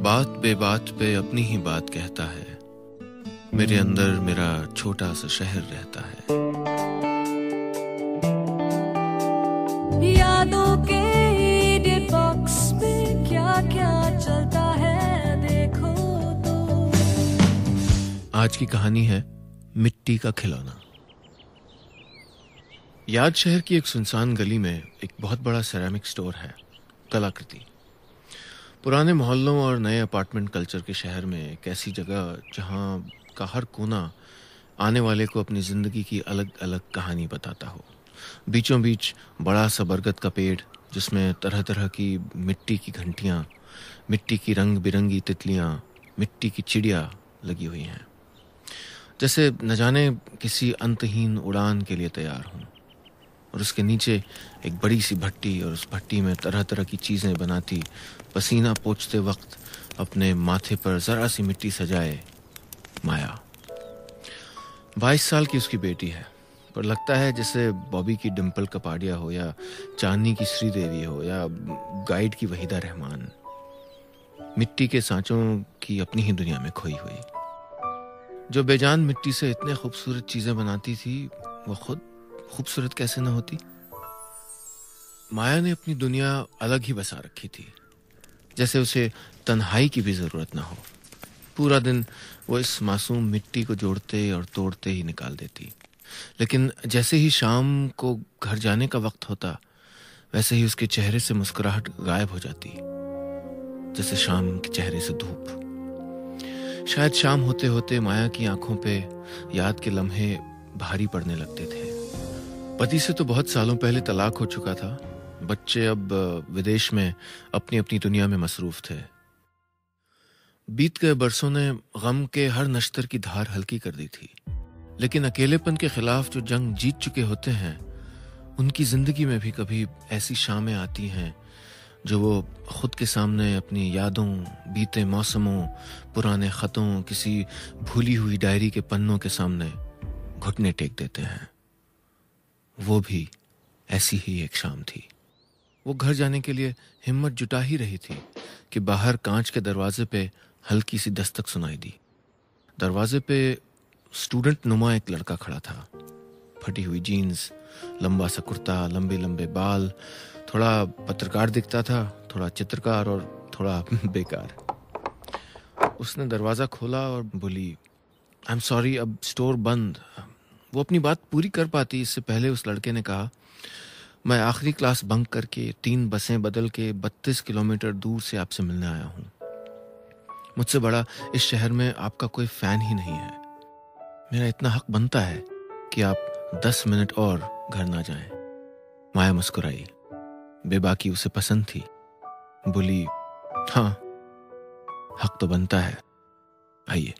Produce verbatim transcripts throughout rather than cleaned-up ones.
बात बेबात पे अपनी ही बात कहता है। मेरे अंदर मेरा छोटा सा शहर रहता है। यादों के एडिट बॉक्स में क्या क्या चलता है देखो तो। आज की कहानी है मिट्टी का खिलौना। याद शहर की एक सुनसान गली में एक बहुत बड़ा सेरामिक स्टोर है, कलाकृति। पुराने मोहल्लों और नए अपार्टमेंट कल्चर के शहर में एक ऐसी जगह जहां का हर कोना आने वाले को अपनी ज़िंदगी की अलग अलग कहानी बताता हो। बीचों बीच बड़ा सा बरगद का पेड़ जिसमें तरह तरह की मिट्टी की घंटियां, मिट्टी की रंग बिरंगी तितलियां, मिट्टी की चिड़िया लगी हुई हैं, जैसे न जाने किसी अंतहीन उड़ान के लिए तैयार हों। और उसके नीचे एक बड़ी सी भट्टी, और उस भट्टी में तरह तरह की चीज़ें बनाती, पसीना पोंछते वक्त अपने माथे पर ज़रा सी मिट्टी सजाए माया। बाईस साल की उसकी बेटी है, पर लगता है जैसे बॉबी की डिम्पल कपाड़िया हो, या चांदनी की श्रीदेवी हो, या गाइड की वहीदा रहमान। मिट्टी के सांचों की अपनी ही दुनिया में खोई हुई। जो बेजान मिट्टी से इतने खूबसूरत चीज़ें बनाती थी, वो खुद खूबसूरत कैसे न होती। माया ने अपनी दुनिया अलग ही बसा रखी थी, जैसे उसे तन्हाई की भी जरूरत ना हो। पूरा दिन वो इस मासूम मिट्टी को जोड़ते और तोड़ते ही निकाल देती, लेकिन जैसे ही शाम को घर जाने का वक्त होता, वैसे ही उसके चेहरे से मुस्कुराहट गायब हो जाती, जैसे शाम के चेहरे से धूप। शायद शाम होते होते माया की आंखों पे याद के लम्हे भारी पड़ने लगते थे। पति से तो बहुत सालों पहले तलाक हो चुका था। बच्चे अब विदेश में अपनी अपनी दुनिया में मसरूफ थे। बीत गए बरसों ने गम के हर नश्तर की धार हल्की कर दी थी, लेकिन अकेलेपन के खिलाफ जो जंग जीत चुके होते हैं, उनकी जिंदगी में भी कभी ऐसी शामें आती हैं जो वो खुद के सामने अपनी यादों, बीते मौसमों, पुराने खतों, किसी भूली हुई डायरी के पन्नों के सामने घुटने टेक देते हैं। वो भी ऐसी ही एक शाम थी। वो घर जाने के लिए हिम्मत जुटा ही रही थी कि बाहर कांच के दरवाजे पे हल्की सी दस्तक सुनाई दी। दरवाजे पे स्टूडेंट नुमा एक लड़का खड़ा था। फटी हुई जीन्स, लंबा सा कुर्ता, लंबे लंबे बाल, थोड़ा पत्रकार दिखता था, थोड़ा चित्रकार और थोड़ा बेकार। उसने दरवाज़ा खोला और बोली, आई एम सॉरी, अब स्टोर बंद। वो अपनी बात पूरी कर पाती इससे पहले उस लड़के ने कहा, मैं आखिरी क्लास बंक करके तीन बसें बदल के बत्तीस किलोमीटर दूर से आपसे मिलने आया हूँ। मुझसे बड़ा इस शहर में आपका कोई फैन ही नहीं है। मेरा इतना हक बनता है कि आप दस मिनट और घर ना जाएं। माया मुस्कुराई। बेबाकी उसे पसंद थी। बोली, हाँ, हक तो बनता है, आइए।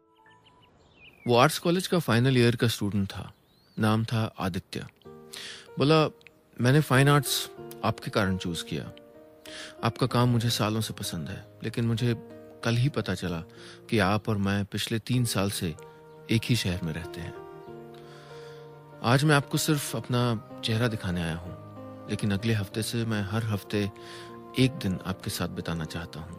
वो आर्ट्स कॉलेज का फाइनल ईयर का स्टूडेंट था। नाम था आदित्य। बोला, मैंने फाइन आर्ट्स आपके कारण चूज किया। आपका काम मुझे सालों से पसंद है, लेकिन मुझे कल ही पता चला कि आप और मैं पिछले तीन साल से एक ही शहर में रहते हैं। आज मैं आपको सिर्फ अपना चेहरा दिखाने आया हूँ, लेकिन अगले हफ्ते से मैं हर हफ्ते एक दिन आपके साथ बिताना चाहता हूँ।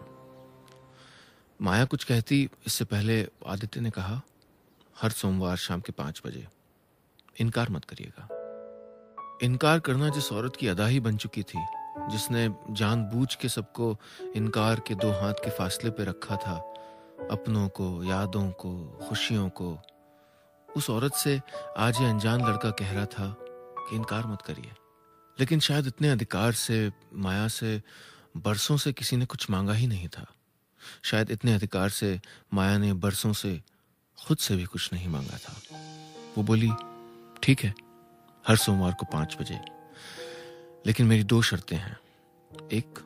माया कुछ कहती इससे पहले आदित्य ने कहा, हर सोमवार शाम के पांच बजे। इनकार मत करिएगा। इनकार करना जिस औरत की अदा ही बन चुकी थी, जिसने जानबूझ के सबको इनकार के दो हाथ के फासले पे रखा था, अपनों को, यादों को, खुशियों को, उस औरत से आज ये अनजान लड़का कह रहा था कि इनकार मत करिए। लेकिन शायद इतने अधिकार से माया से बरसों से किसी ने कुछ मांगा ही नहीं था। शायद इतने अधिकार से माया ने बरसों से खुद से भी कुछ नहीं मांगा था। वो बोली, ठीक है, हर सोमवार को पांच बजे, लेकिन मेरी दो शर्तें हैं। एक,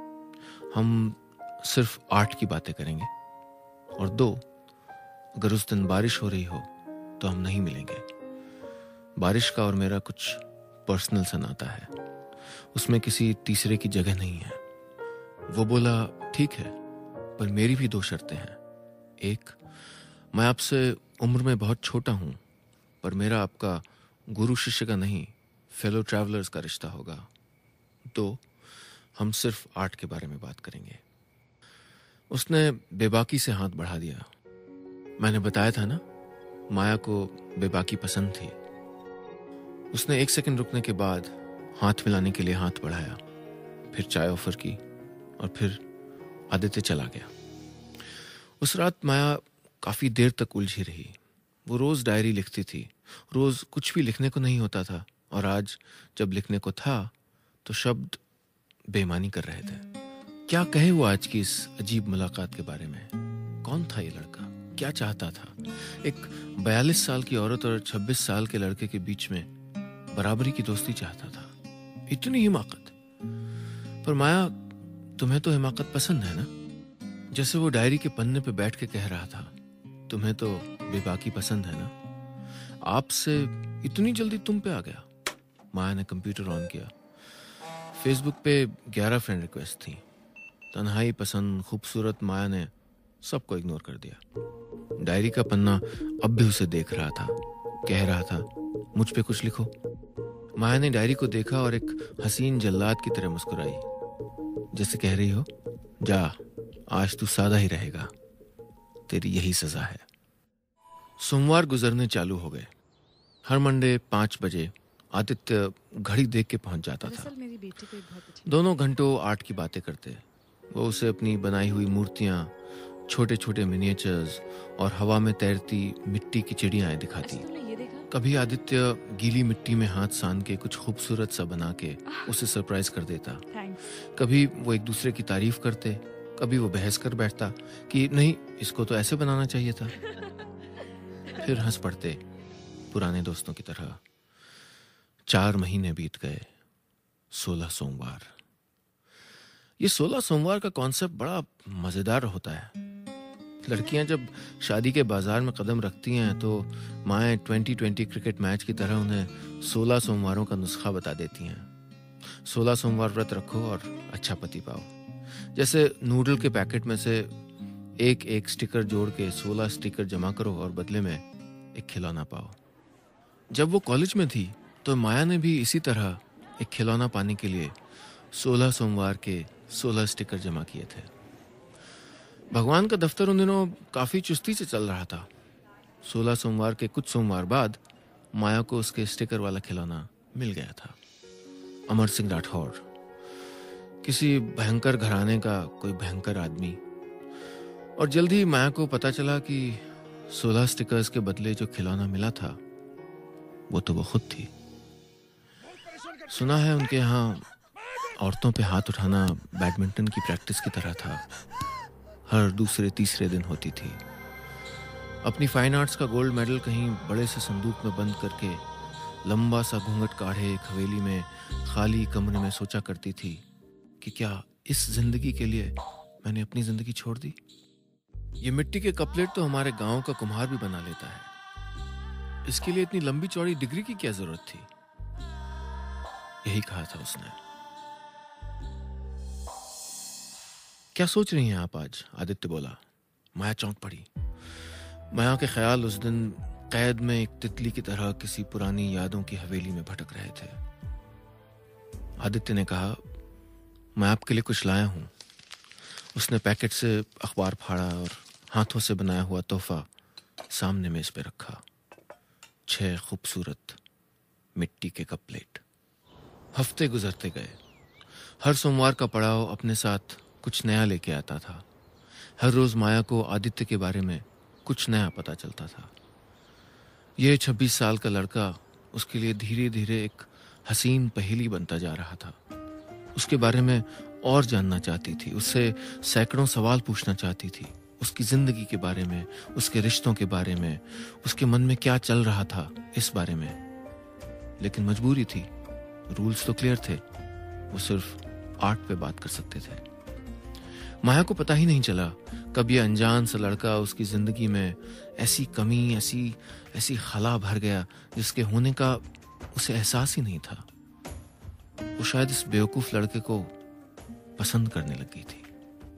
हम सिर्फ आर्ट की बातें करेंगे, और दो, अगर उस दिन बारिश हो रही हो तो हम नहीं मिलेंगे। बारिश का और मेरा कुछ पर्सनल सा नाता है, उसमें किसी तीसरे की जगह नहीं है। वो बोला, ठीक है, पर मेरी भी दो शर्तें हैं। एक, मैं आपसे उम्र में बहुत छोटा हूं, पर मेरा आपका गुरु शिष्य का नहीं, फेलो ट्रैवलर्स का रिश्ता होगा। दो, हम सिर्फ आर्ट के बारे में बात करेंगे। उसने बेबाकी से हाथ बढ़ा दिया। मैंने बताया था ना, माया को बेबाकी पसंद थी। उसने एक सेकंड रुकने के बाद हाथ मिलाने के लिए हाथ बढ़ाया, फिर चाय ऑफर की और फिर आदित्य चला गया। उस रात माया काफी देर तक उलझी रही। वो रोज डायरी लिखती थी, रोज कुछ भी लिखने को नहीं होता था, और आज जब लिखने को था तो शब्द बेईमानी कर रहे थे। क्या कहे वो आज की इस अजीब मुलाकात के बारे में? कौन था ये लड़का? क्या चाहता था? एक बयालीस साल की औरत और छब्बीस साल के लड़के के बीच में बराबरी की दोस्ती चाहता था। इतनी हिमाकत। पर माया, तुम्हें तो हिमाकत पसंद है ना? जैसे वो डायरी के पन्ने पे बैठ के कह रहा था, तुम्हें तो बेबाकी पसंद है ना? आपसे इतनी जल्दी तुम पे आ गया। माया ने कंप्यूटर ऑन किया। फेसबुक पे ग्यारह फ्रेंड रिक्वेस्ट थी। तन्हाई पसंद खूबसूरत माया ने सबको इग्नोर कर दिया। डायरी का पन्ना अब भी उसे देख रहा था, कह रहा था, मुझ पे कुछ लिखो। माया ने डायरी को देखा और एक हसीन जल्लाद की तरह मुस्कुराई, जैसे कह रही हो, जा आज तू सादा ही रहेगा, तेरी यही सजा है। सोमवार गुजरने चालू हो गए। हर मंडे पांच बजे आदित्य घड़ी देख के पहुंच जाता था। मेरी बेटी को एक बहुत अच्छी दोनों घंटों आर्ट की बातें करते। वो उसे अपनी बनाई हुई मूर्तियां, छोटे छोटे मिनिएचर्स और हवा में तैरती मिट्टी की चिड़ियाएं दिखाती। तुमने ये देखा? कभी आदित्य गीली मिट्टी में हाथ सान के कुछ खूबसूरत सा बना के उसे सरप्राइज कर देता। थैंक्स। कभी वो एक दूसरे की तारीफ करते, कभी वो बहस कर बैठता कि नहीं, इसको तो ऐसे बनाना चाहिए था। फिर हंस पड़ते पुराने दोस्तों की तरह। चार महीने बीत गए। सोलह सोमवार। ये सोलह सोमवार का कॉन्सेप्ट बड़ा मजेदार होता है। लड़कियां जब शादी के बाजार में कदम रखती हैं तो माएँ ट्वेंटी ट्वेंटी क्रिकेट मैच की तरह उन्हें सोलह सोमवारों का नुस्खा बता देती हैं। सोलह सोमवार व्रत रखो और अच्छा पति पाओ। जैसे नूडल के पैकेट में से एक एक स्टिकर जोड़ के सोलह स्टिकर जमा करो और बदले में एक खिलौना पाओ। जब वो कॉलेज में थी तो माया ने भी इसी तरह एक खिलौना पाने के लिए सोलह सोमवार के सोलह स्टिकर जमा किए थे। भगवान का दफ्तर उन दिनों काफी चुस्ती से चल रहा था। सोलह सोमवार के कुछ सोमवार बाद माया को उसके स्टिकर वाला खिलौना मिल गया था। अमर सिंह राठौर, किसी भयंकर घराने का कोई भयंकर आदमी। और जल्द ही माया को पता चला कि सोलह स्टिकर्स के बदले जो खिलौना मिला था वो तो वो खुद थी। सुना है उनके यहाँ औरतों पे हाथ उठाना बैडमिंटन की प्रैक्टिस की तरह था। हर दूसरे तीसरे दिन होती थी। अपनी फाइन आर्ट्स का गोल्ड मेडल कहीं बड़े से संदूक में बंद करके लंबा सा घूंघट काढ़े एक हवेली में खाली कमरे में सोचा करती थी कि क्या इस जिंदगी के लिए मैंने अपनी जिंदगी छोड़ दी? ये मिट्टी के कपलेट तो हमारे गांव का कुम्हार भी बना लेता है। इसके लिए इतनी लंबी चौड़ी डिग्री की क्या जरूरत थी? यही कहा था उसने। क्या सोच रही हैं आप आज? आदित्य बोला। माया चौंक पड़ी। माया के ख्याल उस दिन कैद में एक तितली की तरह किसी पुरानी यादों की हवेली में भटक रहे थे। आदित्य ने कहा, मैं आपके लिए कुछ लाया हूं। उसने पैकेट से अखबार फाड़ा और हाथों से बनाया हुआ तोहफा सामने मेज पे रखा। छह खूबसूरत मिट्टी के कप प्लेट। हफ्ते गुजरते गए। हर सोमवार का पड़ाव अपने साथ कुछ नया लेके आता था। हर रोज माया को आदित्य के बारे में कुछ नया पता चलता था। यह छब्बीस साल का लड़का उसके लिए धीरे धीरे एक हसीन पहेली बनता जा रहा था। उसके बारे में और जानना चाहती थी, उससे सैकड़ों सवाल पूछना चाहती थी, उसकी जिंदगी के बारे में, उसके रिश्तों के बारे में, उसके मन में क्या चल रहा था इस बारे में। लेकिन मजबूरी थी, रूल्स तो क्लियर थे। वो सिर्फ आर्ट पे बात कर सकते थे। माया को पता ही नहीं चला कब ये अनजान सा लड़का उसकी जिंदगी में ऐसी कमी, ऐसी ऐसी खला भर गया जिसके होने का उसे एहसास ही नहीं था। वो शायद इस बेवकूफ लड़के को पसंद करने लग गई थी।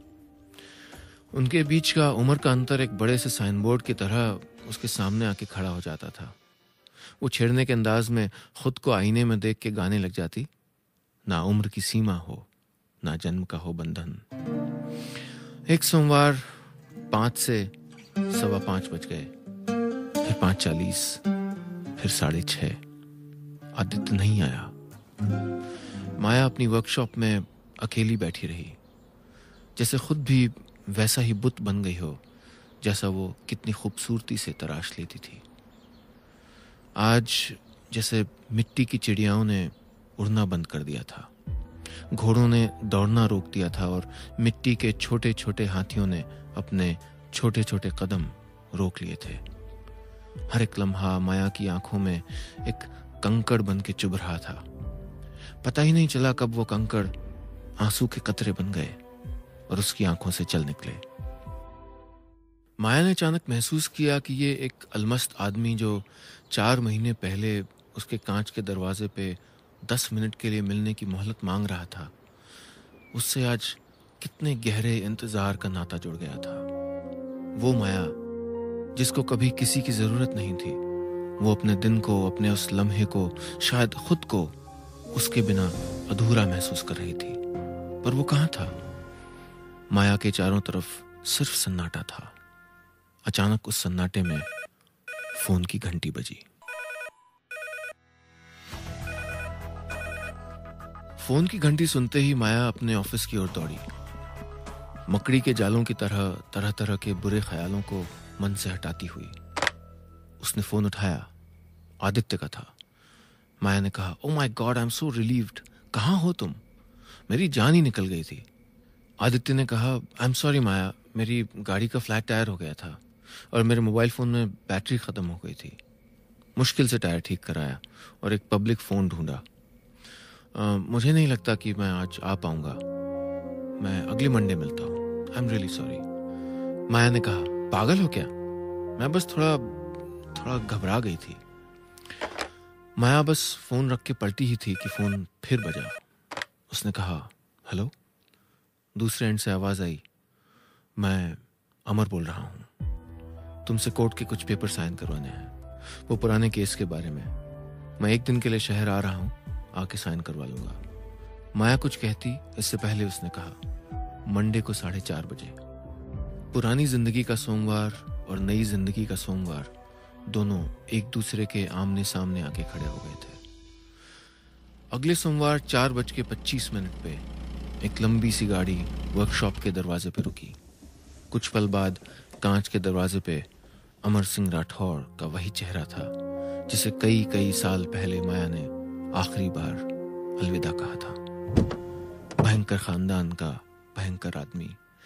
उनके बीच का उम्र का अंतर एक बड़े से साइन बोर्ड की तरह उसके सामने आके खड़ा हो जाता था। वो छेड़ने के अंदाज में खुद को आईने में देख के गाने लग जाती, ना उम्र की सीमा हो, ना जन्म का हो बंधन। एक सोमवार पांच से सवा पांच बज गए, फिर पांच चालीस, फिर साढ़े छह। आदित्य नहीं आया। माया अपनी वर्कशॉप में अकेली बैठी रही, जैसे खुद भी वैसा ही बुत बन गई हो जैसा वो कितनी खूबसूरती से तराश लेती थी। आज जैसे मिट्टी की चिड़ियाओं ने उड़ना बंद कर दिया था, घोड़ों ने दौड़ना रोक दिया था और मिट्टी के छोटे छोटे हाथियों ने अपने छोटे छोटे कदम रोक लिए थे। हर एक लम्हा माया की आंखों में एक कंकड़ बन के चुभ रहा था। पता ही नहीं चला कब वो कंकड़ आंसू के कतरे बन गए और उसकी आंखों से चल निकले। माया ने अचानक महसूस किया कि ये एक अलमस्त आदमी जो चार महीने पहले उसके कांच के दरवाजे पे दस मिनट के लिए मिलने की मोहलत मांग रहा था, उससे आज कितने गहरे इंतजार का नाता जुड़ गया था। वो माया जिसको कभी किसी की जरूरत नहीं थी, वो अपने दिन को, अपने उस लम्हे को, शायद खुद को उसके बिना अधूरा महसूस कर रही थी। पर वो कहाँ था? माया के चारों तरफ सिर्फ सन्नाटा था। अचानक उस सन्नाटे में फोन की घंटी बजी। फोन की घंटी सुनते ही माया अपने ऑफिस की ओर दौड़ी। मकड़ी के जालों की तरह तरह तरह के बुरे ख्यालों को मन से हटाती हुई उसने फोन उठाया। आदित्य का था। माया ने कहा, oh my god, I am so relieved. कहाँ हो तुम? मेरी जान ही निकल गई थी। आदित्य ने कहा, आई एम सॉरी माया, मेरी गाड़ी का फ्लैट टायर हो गया था और मेरे मोबाइल फोन में बैटरी खत्म हो गई थी। मुश्किल से टायर ठीक कराया और एक पब्लिक फोन ढूंढा। Uh, मुझे नहीं लगता कि मैं आज आ पाऊंगा। मैं अगले मंडे मिलता हूँ। I am really sorry. Maya ने कहा, पागल हो क्या? मैं बस थोड़ा थोड़ा घबरा गई थी। माया बस फोन रख के पलटी ही थी कि फोन फिर बजा। उसने कहा, हेलो। दूसरे एंड से आवाज आई, मैं अमर बोल रहा हूँ। तुमसे कोर्ट के कुछ पेपर साइन करवाने हैं, वो पुराने केस के बारे में। मैं एक दिन के लिए शहर आ रहा हूँ, आके साइन करवा लूंगा। माया कुछ कहती इससे पहले उसने कहा, मंडे को साढ़े चार बजे। पुरानी जिंदगी का सोमवार और नई जिंदगी का सोमवार दोनों एक दूसरे के आमने सामने आके खड़े हो गए थे। अगले सोमवार चार बज के पच्चीस मिनट पे एक लंबी सी गाड़ी वर्कशॉप के दरवाजे पे रुकी। कुछ पल बाद कांच के दरवाजे पे अमर सिंह राठौड़ का वही चेहरा था जिसे कई कई साल पहले माया ने आखिरी बार अलविदा कहा था। भयंकर खानदान का भयंकर आदमी।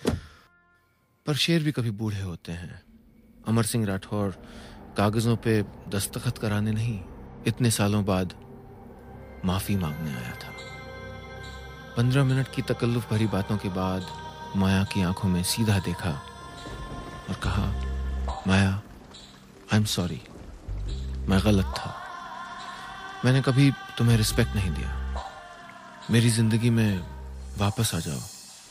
पर शेर भी कभी बूढ़े होते हैं। अमर सिंह राठौड़ कागजों पे दस्तखत कराने नहीं, इतने सालों बाद माफी मांगने आया था। पंद्रह मिनट की तकल्लुफ भरी बातों के बाद माया की आंखों में सीधा देखा और कहा, माया, आई एम सॉरी, मैं गलत था। मैंने कभी तुम्हें रिस्पेक्ट नहीं दिया। मेरी जिंदगी में वापस आ जाओ।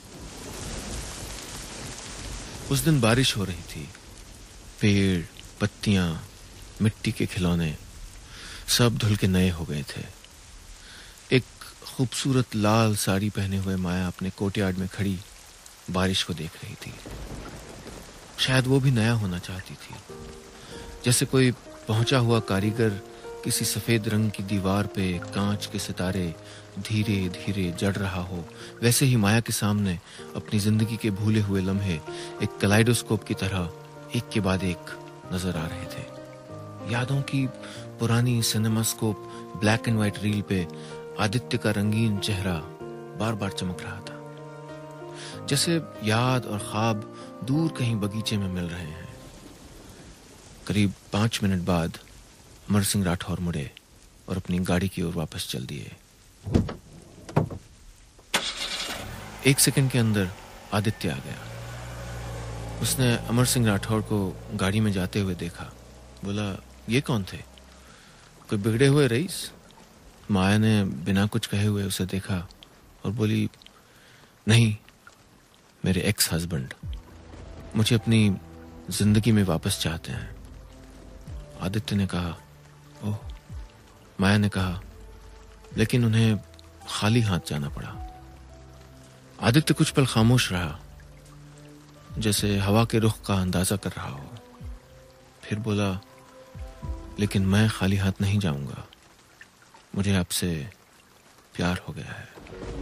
उस दिन बारिश हो रही थी। पेड़, पत्तियां, मिट्टी के खिलौने सब धुल के नए हो गए थे। एक खूबसूरत लाल साड़ी पहने हुए माया अपने कोर्टयार्ड में खड़ी बारिश को देख रही थी। शायद वो भी नया होना चाहती थी, जैसे कोई पहुंचा हुआ कारीगर किसी सफेद रंग की दीवार पे कांच के सितारे धीरे धीरे जड़ रहा हो। वैसे ही माया के सामने अपनी जिंदगी के भूले हुए लम्हे एक कलाइडोस्कोप की तरह एक के बाद एक नजर आ रहे थे। यादों की पुरानी cinemascope black and white reel पे आदित्य का रंगीन चेहरा बार बार चमक रहा था, जैसे याद और ख्वाब दूर कहीं बगीचे में मिल रहे हैं। करीब पांच मिनट बाद अमर सिंह राठौर मुड़े और अपनी गाड़ी की ओर वापस चल दिए। एक सेकंड के अंदर आदित्य आ गया। उसने अमर सिंह राठौर को गाड़ी में जाते हुए देखा। बोला, ये कौन थे? कोई बिगड़े हुए रईस? माया ने बिना कुछ कहे हुए उसे देखा और बोली, नहीं, मेरे एक्स हस्बैंड मुझे अपनी जिंदगी में वापस चाहते हैं। आदित्य ने कहा, ओह। माया ने कहा, लेकिन उन्हें खाली हाथ जाना पड़ा। आदित्य कुछ पल खामोश रहा, जैसे हवा के रुख का अंदाजा कर रहा हो। फिर बोला, लेकिन मैं खाली हाथ नहीं जाऊंगा, मुझे आपसे प्यार हो गया है।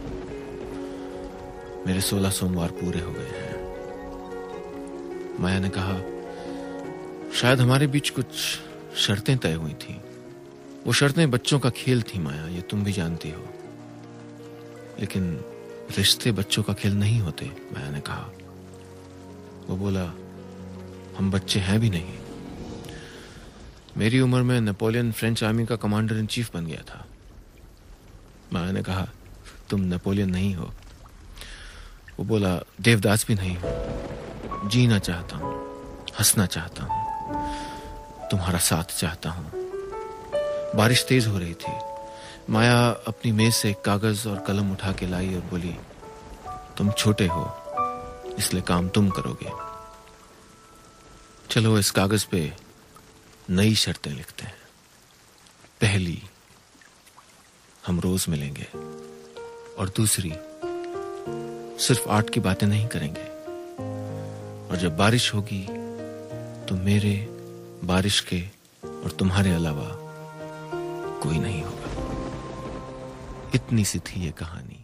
मेरे सोलह सोमवार पूरे हो गए हैं। माया ने कहा, शायद हमारे बीच कुछ शर्तें तय हुई थी। वो शर्तें बच्चों का खेल थी माया, ये तुम भी जानती हो। लेकिन रिश्ते बच्चों का खेल नहीं होते, माया ने कहा। वो बोला, हम बच्चे हैं भी नहीं। मेरी उम्र में नेपोलियन फ्रेंच आर्मी का कमांडर इन चीफ बन गया था। माया ने कहा, तुम नेपोलियन नहीं हो। वो बोला, देवदास भी नहीं हो। जीना चाहता हूं, हंसना चाहता हूं, तुम्हारा साथ चाहता हूं। बारिश तेज हो रही थी। माया अपनी मेज से एक कागज और कलम उठा के लाई और बोली, तुम छोटे हो इसलिए काम तुम करोगे। चलो इस कागज पे नई शर्तें लिखते हैं। पहली, हम रोज मिलेंगे। और दूसरी, सिर्फ आर्ट की बातें नहीं करेंगे। और जब बारिश होगी तो मेरे, बारिश के और तुम्हारे अलावा कोई नहीं होगा। इतनी सी थी ये कहानी।